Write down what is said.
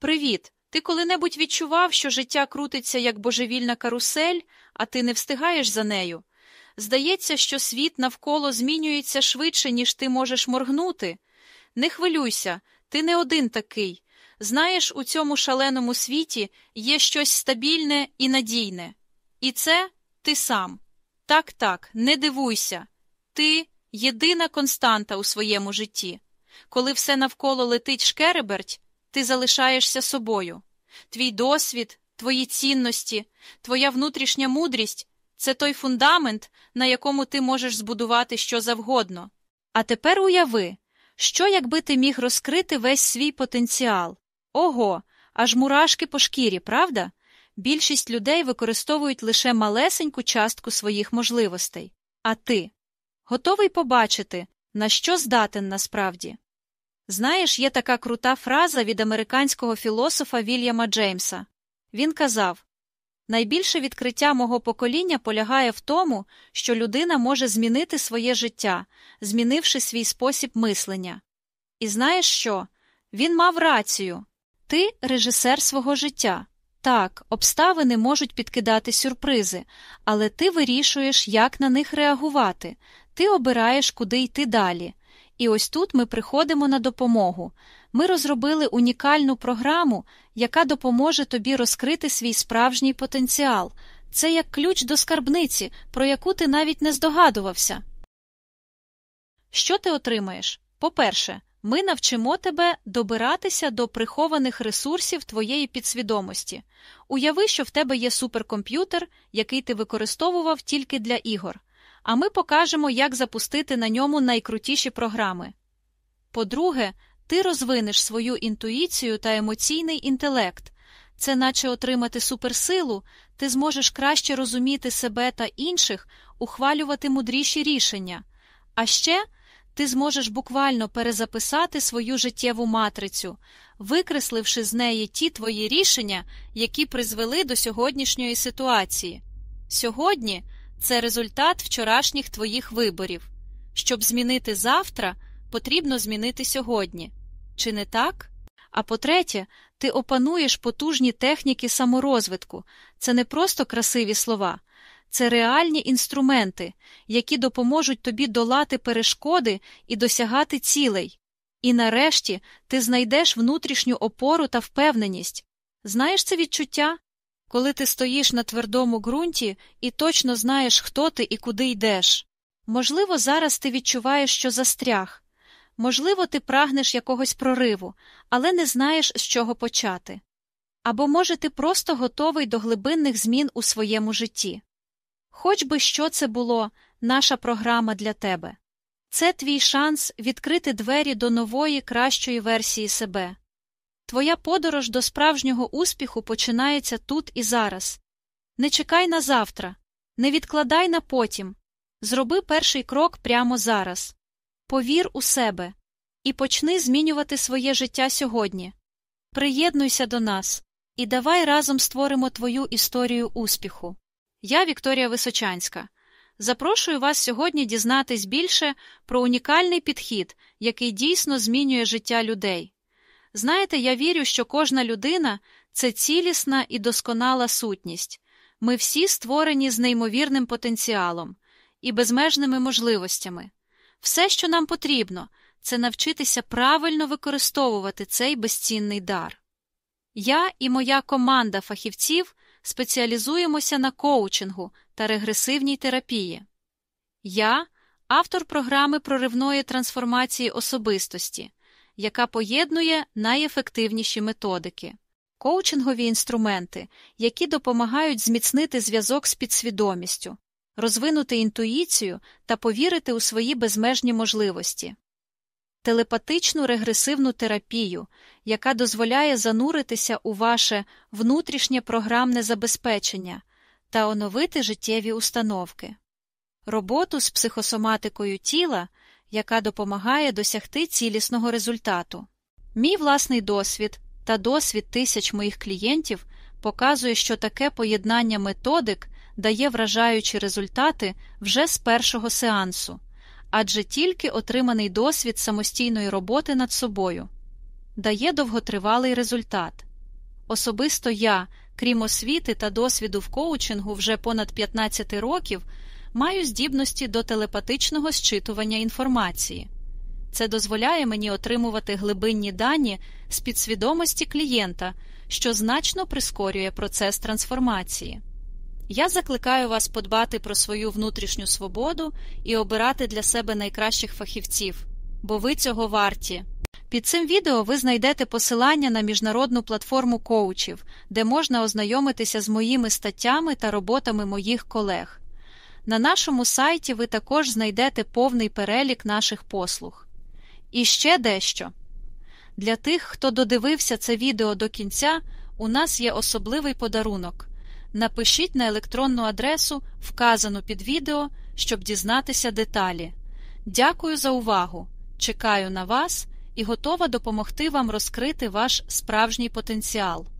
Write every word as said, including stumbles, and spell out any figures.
Привіт! Ти коли-небудь відчував, що життя крутиться як божевільна карусель, а ти не встигаєш за нею? Здається, що світ навколо змінюється швидше, ніж ти можеш моргнути? Не хвилюйся, ти не один такий. Знаєш, у цьому шаленому світі є щось стабільне і надійне. І це ти сам. Так-так, не дивуйся. Ти – єдина константа у своєму житті. Коли все навколо летить шкереберть, ти залишаєшся собою. Твій досвід, твої цінності, твоя внутрішня мудрість – це той фундамент, на якому ти можеш збудувати що завгодно. А тепер уяви, що якби ти міг розкрити весь свій потенціал? Ого, аж мурашки по шкірі, правда? Більшість людей використовують лише малесеньку частку своїх можливостей. А ти? Готовий побачити, на що здатен насправді? Знаєш, є така крута фраза від американського філософа Вільяма Джеймса. Він казав: «Найбільше відкриття мого покоління полягає в тому, що людина може змінити своє життя, змінивши свій спосіб мислення». І знаєш що? Він мав рацію. Ти – режисер свого життя. Так, обставини можуть підкидати сюрпризи, але ти вирішуєш, як на них реагувати. Ти обираєш, куди йти далі. І ось тут ми приходимо на допомогу. Ми розробили унікальну програму, яка допоможе тобі розкрити свій справжній потенціал. Це як ключ до скарбниці, про яку ти навіть не здогадувався. Що ти отримаєш? По-перше, ми навчимо тебе добиратися до прихованих ресурсів твоєї підсвідомості. Уяви, що в тебе є суперкомп'ютер, який ти використовував тільки для ігор. А ми покажемо, як запустити на ньому найкрутіші програми. По-друге, ти розвинеш свою інтуїцію та емоційний інтелект. Це наче отримати суперсилу, ти зможеш краще розуміти себе та інших, ухвалювати мудріші рішення. А ще ти зможеш буквально перезаписати свою життєву матрицю, викресливши з неї ті твої рішення, які призвели до сьогоднішньої ситуації. Сьогодні – це результат вчорашніх твоїх виборів. Щоб змінити завтра, потрібно змінити сьогодні. Чи не так? А по-третє, ти опануєш потужні техніки саморозвитку. Це не просто красиві слова. Це реальні інструменти, які допоможуть тобі долати перешкоди і досягати цілей. І нарешті ти знайдеш внутрішню опору та впевненість. Знаєш це відчуття? Коли ти стоїш на твердому ґрунті і точно знаєш, хто ти і куди йдеш. Можливо, зараз ти відчуваєш, що застряг. Можливо, ти прагнеш якогось прориву, але не знаєш, з чого почати. Або, може, ти просто готовий до глибинних змін у своєму житті. Хоч би що це було, наша програма для тебе. Це твій шанс відкрити двері до нової, кращої версії себе. Твоя подорож до справжнього успіху починається тут і зараз. Не чекай на завтра, не відкладай на потім. Зроби перший крок прямо зараз. Повір у себе і почни змінювати своє життя сьогодні. Приєднуйся до нас і давай разом створимо твою історію успіху. Я Вікторія Височанська. Запрошую вас сьогодні дізнатись більше про унікальний підхід, який дійсно змінює життя людей. Знаєте, я вірю, що кожна людина – це цілісна і досконала сутність. Ми всі створені з неймовірним потенціалом і безмежними можливостями. Все, що нам потрібно – це навчитися правильно використовувати цей безцінний дар. Я і моя команда фахівців спеціалізуємося на коучингу та регресивній терапії. Я – автор програми проривної трансформації особистості, яка поєднує найефективніші методики. Коучингові інструменти, які допомагають зміцнити зв'язок з підсвідомістю, розвинути інтуїцію та повірити у свої безмежні можливості. Телепатичну регресивну терапію, яка дозволяє зануритися у ваше внутрішнє програмне забезпечення та оновити життєві установки. Роботу з психосоматикою тіла, яка допомагає досягти цілісного результату. Мій власний досвід та досвід тисяч моїх клієнтів показує, що таке поєднання методик дає вражаючі результати вже з першого сеансу, адже тільки отриманий досвід самостійної роботи над собою дає довготривалий результат. Особисто я, крім освіти та досвіду в коучингу вже понад п'ятнадцять років, маю здібності до телепатичного зчитування інформації. Це дозволяє мені отримувати глибинні дані з підсвідомості клієнта, що значно прискорює процес трансформації. Я закликаю вас подбати про свою внутрішню свободу і обирати для себе найкращих фахівців, бо ви цього варті. Під цим відео ви знайдете посилання на міжнародну платформу коучів, де можна ознайомитися з моїми статтями та роботами моїх колег. На нашому сайті ви також знайдете повний перелік наших послуг. І ще дещо. Для тих, хто додивився це відео до кінця, у нас є особливий подарунок. Напишіть на електронну адресу, вказану під відео, щоб дізнатися деталі. Дякую за увагу, чекаю на вас і готова допомогти вам розкрити ваш справжній потенціал.